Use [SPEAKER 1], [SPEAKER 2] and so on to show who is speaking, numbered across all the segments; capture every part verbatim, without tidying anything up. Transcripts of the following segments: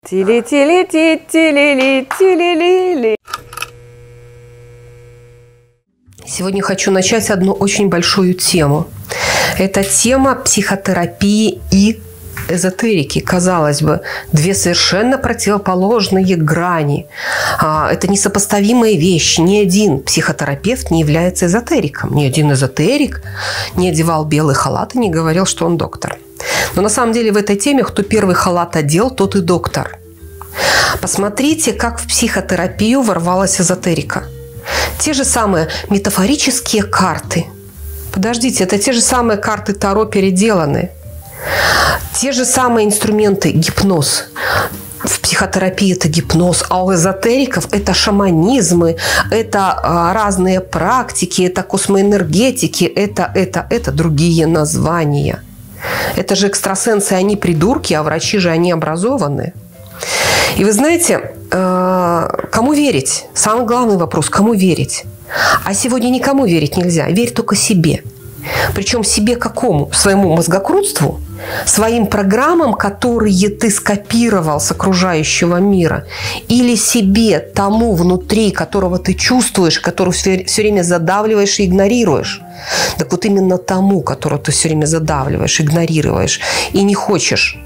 [SPEAKER 1] Тили-тили-ти-тили-ли-тили-ли-ли. Сегодня хочу начать одну очень большую тему. Это тема психотерапии и эзотерики. Казалось бы, две совершенно противоположные грани. Это несопоставимые вещи. Ни один психотерапевт не является эзотериком. Ни один эзотерик не одевал белый халат и не говорил, что он доктор. Но на самом деле в этой теме, кто первый халат одел, тот и доктор. Посмотрите, как в психотерапию ворвалась эзотерика. Те же самые метафорические карты. Подождите, это те же самые карты Таро переделаны. Те же самые инструменты гипноз. В психотерапии это гипноз, а у эзотериков это шаманизмы, это разные практики, это космоэнергетики, это, это, это другие названия. Это же экстрасенсы, они придурки, а врачи же они образованные. И вы знаете, кому верить? Самый главный вопрос – кому верить? А сегодня никому верить нельзя. Верь только себе. Причем себе какому? Своему мозгокрутству? Своим программам, которые ты скопировал с окружающего мира? Или себе, тому внутри, которого ты чувствуешь, которого все время задавливаешь и игнорируешь? Так вот именно тому, которого ты все время задавливаешь, игнорируешь и не хочешь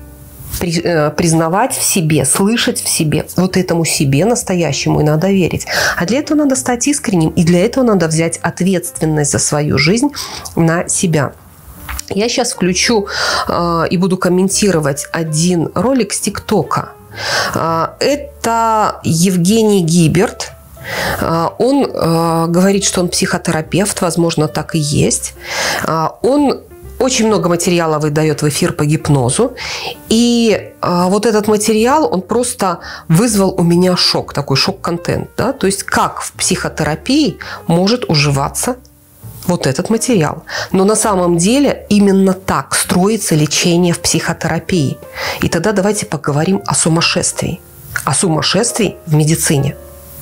[SPEAKER 1] признавать в себе, слышать в себе, вот этому себе настоящему и надо верить. А для этого надо стать искренним, и для этого надо взять ответственность за свою жизнь на себя. Я сейчас включу э, и буду комментировать один ролик с ТикТока. Э, это Евгений Гиберт. Э, он э, говорит, что он психотерапевт, возможно, так и есть. Э, он очень много материала выдает в эфир по гипнозу. И а, вот этот материал, он просто вызвал у меня шок, такой шок-контент. Да? То есть как в психотерапии может уживаться вот этот материал. Но на самом деле именно так строится лечение в психотерапии. И тогда давайте поговорим о сумасшествии. О сумасшествии в медицине.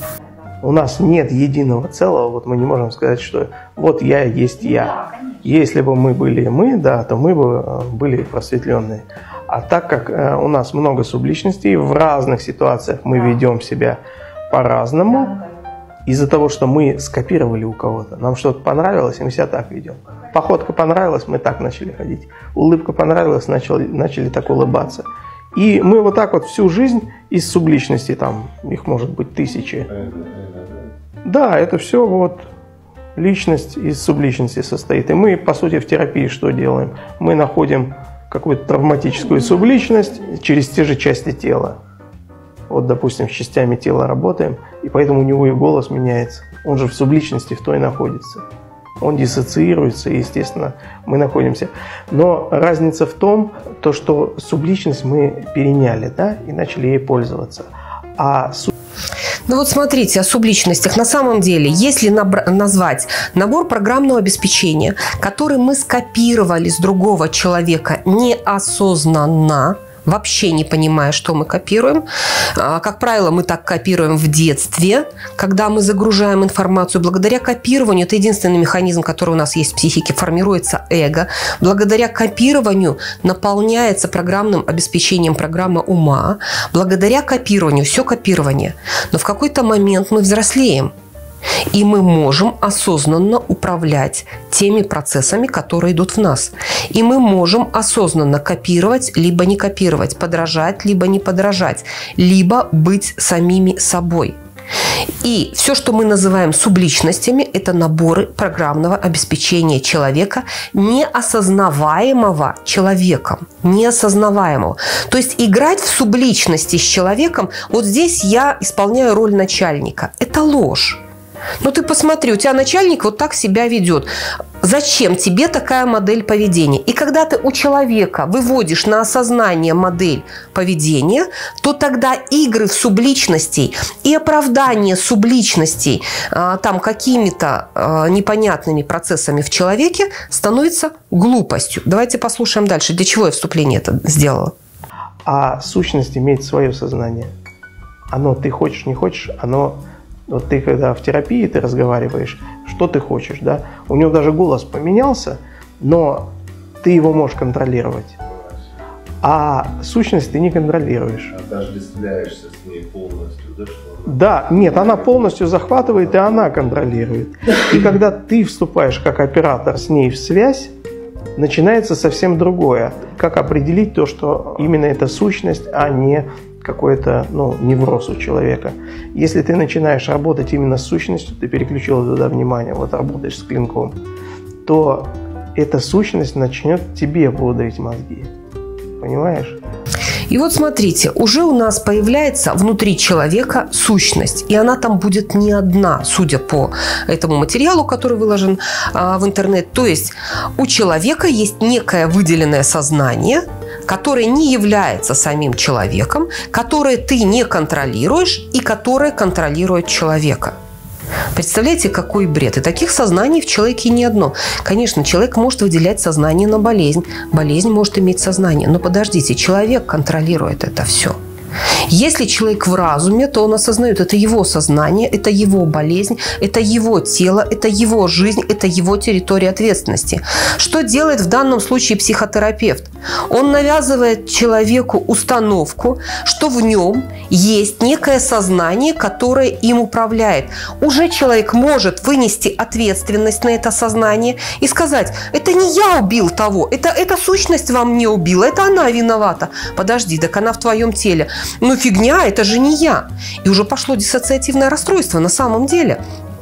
[SPEAKER 2] У нас нет единого целого, вот мы не можем сказать, что вот я есть я. Если бы мы были мы, да, то мы бы были просветленные. А так как у нас много субличностей, в разных ситуациях мы ведем себя по-разному, из-за того, что мы скопировали у кого-то, нам что-то понравилось, и мы себя так ведем. Походка понравилась, мы так начали ходить. Улыбка понравилась, начали, начали так улыбаться. И мы вот так вот всю жизнь из субличностей, там их может быть тысячи. Да, это все вот личность из субличности состоит. И мы, по сути, в терапии что делаем? Мы находим какую-то травматическую субличность через те же части тела. Вот, допустим, с частями тела работаем, и поэтому у него и голос меняется. Он же в субличности в той находится. Он диссоциируется, и, естественно, мы находимся. Но разница в том, то, что субличность мы переняли, да, и начали ей пользоваться. А суб...
[SPEAKER 1] Ну вот смотрите, о субличностях. На самом деле, если назвать набор программного обеспечения, который мы скопировали с другого человека неосознанно, вообще не понимая, что мы копируем. Как правило, мы так копируем в детстве, когда мы загружаем информацию. Благодаря копированию, это единственный механизм, который у нас есть в психике, формируется эго. Благодаря копированию наполняется программным обеспечением программа ума. Благодаря копированию, все копирование. Но в какой-то момент мы взрослеем. И мы можем осознанно управлять теми процессами, которые идут в нас. И мы можем осознанно копировать, либо не копировать, подражать, либо не подражать, либо быть самими собой. И все, что мы называем субличностями, это наборы программного обеспечения человека, неосознаваемого человеком. Неосознаваемого. То есть играть в субличности с человеком, вот здесь я исполняю роль начальника. Это ложь. Ну ты посмотри, у тебя начальник вот так себя ведет. Зачем тебе такая модель поведения? И когда ты у человека выводишь на осознание модель поведения, то тогда игры в субличностей и оправдание субличностей там какими-то непонятными процессами в человеке становится глупостью. Давайте послушаем дальше. Для чего я вступление это сделала?
[SPEAKER 2] А сущность имеет свое сознание. Оно, ты хочешь, не хочешь, оно... Вот ты, когда в терапии ты разговариваешь, что ты хочешь, да? У него даже голос поменялся, но ты его можешь контролировать. А сущность ты не контролируешь.
[SPEAKER 3] Отождествляешься с ней полностью, да? Что она...
[SPEAKER 2] Да, нет, она полностью захватывает, и она контролирует. И когда ты вступаешь как оператор с ней в связь, начинается совсем другое. Как определить то, что именно это сущность, а не какой-то, ну, невроз у человека. Если ты начинаешь работать именно с сущностью, ты переключил туда внимание, вот работаешь с клинком, то эта сущность начнет тебе пудрить мозги. Понимаешь?
[SPEAKER 1] И вот смотрите, уже у нас появляется внутри человека сущность. И она там будет не одна, судя по этому материалу, который выложен а, в интернет. То есть у человека есть некое выделенное сознание, которое не является самим человеком, которое ты не контролируешь и которое контролирует человека. Представляете, какой бред? И таких сознаний в человеке не одно. Конечно, человек может выделять сознание на болезнь. Болезнь может иметь сознание. Но подождите, человек контролирует это все. Если человек в разуме, то он осознает, это его сознание, это его болезнь, это его тело, это его жизнь, это его территория ответственности. Что делает в данном случае психотерапевт? Он навязывает человеку установку, что в нем есть некое сознание, которое им управляет. Уже человек может вынести ответственность на это сознание и сказать, это не я убил того, это, эта сущность вам не убила, это она виновата. Подожди, так она в твоем теле. Ну фигня, это же не я. И уже пошло диссоциативное расстройство на самом деле.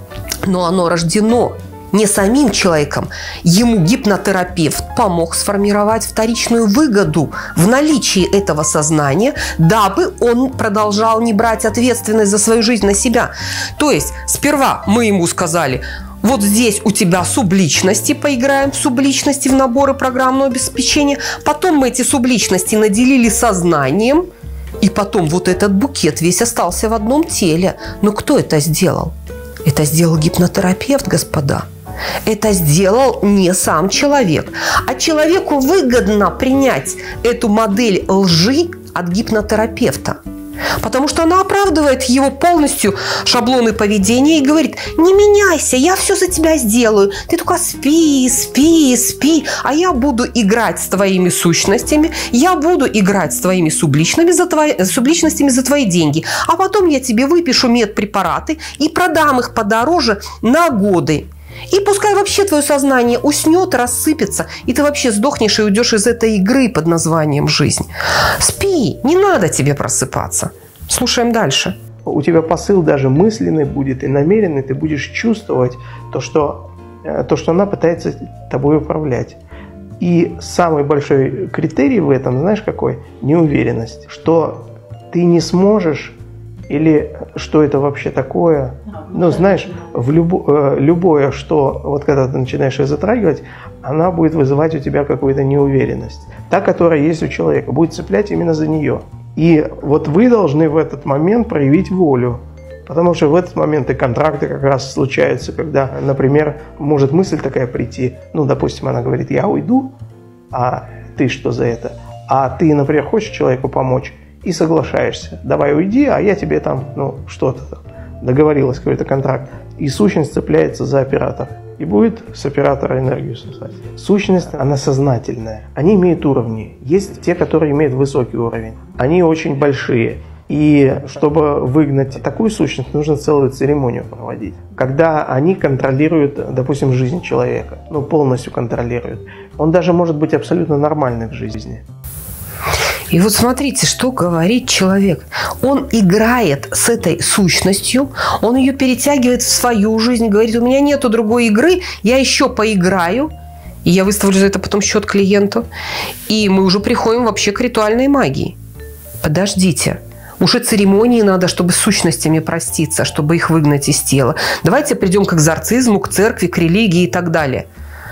[SPEAKER 1] Но оно рождено не самим человеком. Ему гипнотерапевт помог сформировать вторичную выгоду в наличии этого сознания, дабы он продолжал не брать ответственность за свою жизнь на себя. То есть сперва мы ему сказали, вот здесь у тебя субличности, поиграем в субличности, в наборы программного обеспечения. Потом мы эти субличности наделили сознанием. И потом вот этот букет весь остался в одном теле. Но кто это сделал? Это сделал гипнотерапевт, господа. Это сделал не сам человек. А человеку выгодно принять эту модель лжи от гипнотерапевта. Потому что она оправдывает его полностью шаблоны поведения и говорит, не меняйся, я все за тебя сделаю. Ты только спи, спи, спи, а я буду играть с твоими сущностями, я буду играть с твоими субличными за твои, субличностями за твои деньги. А потом я тебе выпишу медпрепараты и продам их подороже на годы. И пускай вообще твое сознание уснет, рассыпется, и ты вообще сдохнешь и уйдешь из этой игры под названием «Жизнь». Спи, не надо тебе просыпаться. Слушаем дальше.
[SPEAKER 2] У тебя посыл даже мысленный будет и намеренный, ты будешь чувствовать то, что, то, что она пытается тобой управлять. И самый большой критерий в этом, знаешь какой? Неуверенность. Что ты не сможешь или что это вообще такое. Ну, знаешь, в любо, любое, что вот когда ты начинаешь ее затрагивать, она будет вызывать у тебя какую-то неуверенность. Та, которая есть у человека, будет цеплять именно за нее. И вот вы должны в этот момент проявить волю. Потому что в этот момент и контракты как раз случаются, когда, например, может мысль такая прийти, ну, допустим, она говорит, я уйду, а ты что за это? А ты, например, хочешь человеку помочь и соглашаешься, давай уйди, а я тебе там, ну, что-то там. Договорилась, какой-то контракт, и сущность цепляется за оператора. И будет с оператора энергию сосать. Сущность, она сознательная. Они имеют уровни. Есть те, которые имеют высокий уровень. Они очень большие. И чтобы выгнать такую сущность, нужно целую церемонию проводить. Когда они контролируют, допустим, жизнь человека. Ну, полностью контролируют. Он даже может быть абсолютно нормальный в жизни.
[SPEAKER 1] И вот смотрите, что говорит человек. Он играет с этой сущностью, он ее перетягивает в свою жизнь, говорит, у меня нету другой игры, я еще поиграю, и я выставлю за это потом счет клиенту. И мы уже приходим вообще к ритуальной магии. Подождите. Уже церемонии надо, чтобы с сущностями проститься, чтобы их выгнать из тела. Давайте придем к экзорцизму, к церкви, к религии и так далее.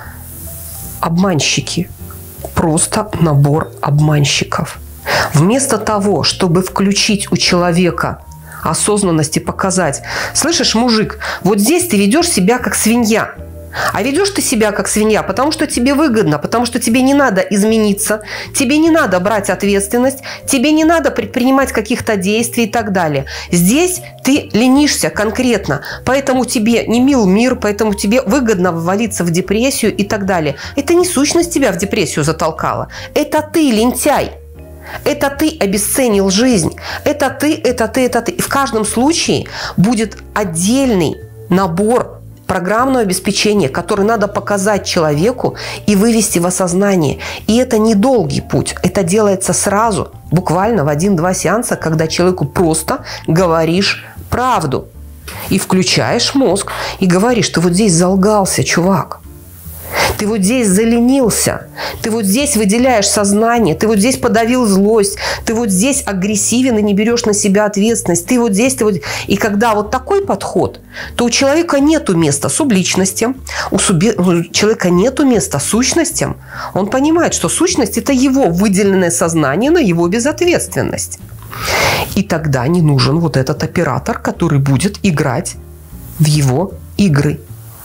[SPEAKER 1] Обманщики. Просто набор обманщиков. Вместо того, чтобы включить у человека осознанность и показать, слышишь, мужик, вот здесь ты ведешь себя как свинья. А ведешь ты себя как свинья, потому что тебе выгодно, потому что тебе не надо измениться, тебе не надо брать ответственность, тебе не надо предпринимать каких-то действий и так далее. Здесь ты ленишься конкретно, поэтому тебе не мил мир, поэтому тебе выгодно ввалиться в депрессию и так далее. Это не сущность тебя в депрессию затолкала, это ты, лентяй. Это ты обесценил жизнь. Это ты, это ты, это ты. И в каждом случае будет отдельный набор программного обеспечения, который надо показать человеку и вывести в осознание. И это недолгий путь. Это делается сразу, буквально в один-два сеанса, когда человеку просто говоришь правду. И включаешь мозг и говоришь: ты вот здесь залгался, чувак. Ты вот здесь заленился, ты вот здесь выделяешь сознание, ты вот здесь подавил злость, ты вот здесь агрессивен и не берешь на себя ответственность, ты вот здесь, ты вот... И когда вот такой подход, то у человека нету места субличностям, у, субъ... у человека нету места сущностям. Он понимает, что сущность – это его выделенное сознание на его безответственность. И тогда не нужен вот этот оператор, который будет играть в его игры.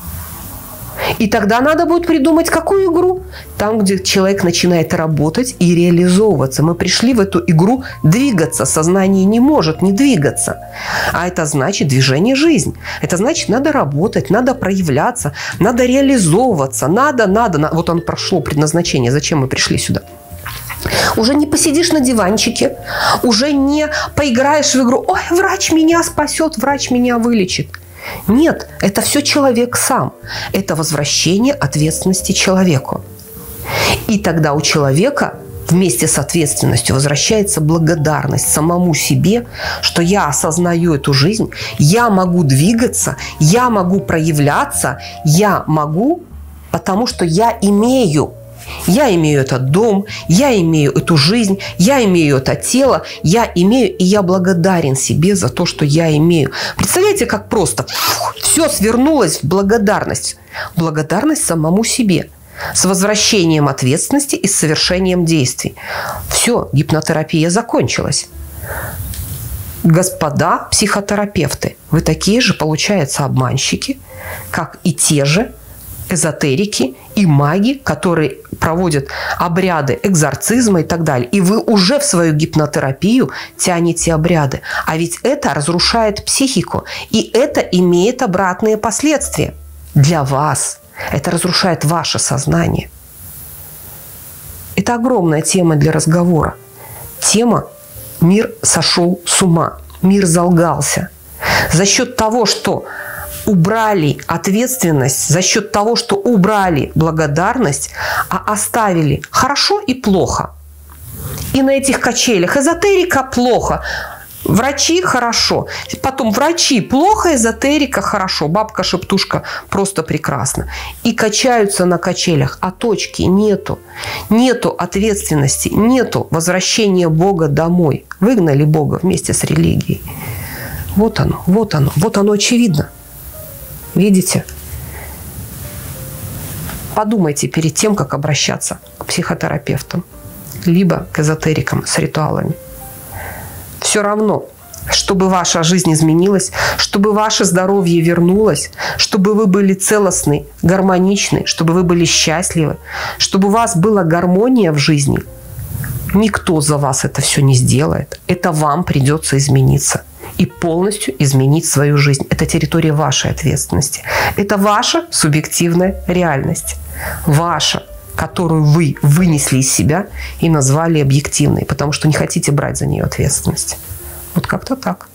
[SPEAKER 1] И тогда надо будет придумать, какую игру? Там, где человек начинает работать и реализовываться. Мы пришли в эту игру двигаться. Сознание не может не двигаться. А это значит движение жизнь. Это значит, надо работать, надо проявляться, надо реализовываться. Надо, надо. Вот оно прошло предназначение. Зачем мы пришли сюда? Уже не посидишь на диванчике, уже не поиграешь в игру. Ой, врач меня спасет, врач меня вылечит. Нет, это все человек сам. Это возвращение ответственности человеку. И тогда у человека вместе с ответственностью возвращается благодарность самому себе, что я осознаю эту жизнь, я могу двигаться, я могу проявляться, я могу, потому что я имею. Я имею этот дом, я имею эту жизнь, я имею это тело, я имею, и я благодарен себе за то, что я имею. Представляете, как просто фух, все свернулось в благодарность. Благодарность самому себе. С возвращением ответственности и с совершением действий. Все, гипнотерапия закончилась. Господа психотерапевты, вы такие же, получается, обманщики, как и те же эзотерики и маги, которые проводят обряды экзорцизма и так далее. И вы уже в свою гипнотерапию тянете обряды. А ведь это разрушает психику. И это имеет обратные последствия для вас. Это разрушает ваше сознание. Это огромная тема для разговора. Тема «Мир сошел с ума». Мир залгался. За счет того, что убрали ответственность, за счет того, что убрали благодарность, а оставили хорошо и плохо. И на этих качелях эзотерика плохо, врачи хорошо, потом врачи плохо, эзотерика хорошо, бабка-шептушка просто прекрасно. И качаются на качелях, а точки нету. Нету ответственности, нету возвращения Бога домой. Выгнали Бога вместе с религией. Вот оно, вот оно, вот оно очевидно. Видите? Подумайте перед тем, как обращаться к психотерапевтам, либо к эзотерикам с ритуалами. Все равно, чтобы ваша жизнь изменилась, чтобы ваше здоровье вернулось, чтобы вы были целостны, гармоничны, чтобы вы были счастливы, чтобы у вас была гармония в жизни, никто за вас это все не сделает. Это вам придется измениться. И полностью изменить свою жизнь. Это территория вашей ответственности. Это ваша субъективная реальность. Ваша, которую вы вынесли из себя и назвали объективной, потому что не хотите брать за нее ответственность. Вот как-то так.